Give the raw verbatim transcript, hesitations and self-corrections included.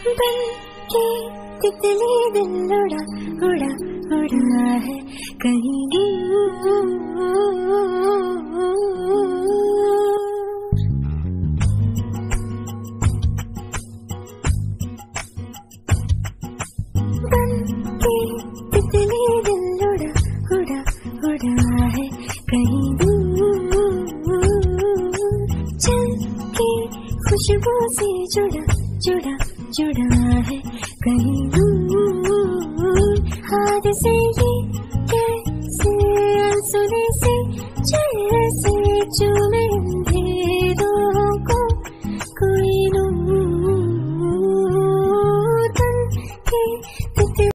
बन के तितली दिल उड़ा उड़ा उड़ा है कहीं दूर। बन के तितली दिल उड़ा उड़ा उड़ा है कहीं दूर। चल के खुशबू से जुड़ा जुड़ा जुड़ा है कहीं दूर। हाथ से ये